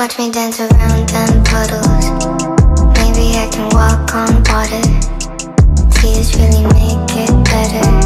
Watch me dance around them puddles. Maybe I can walk on water. Tears really make it better.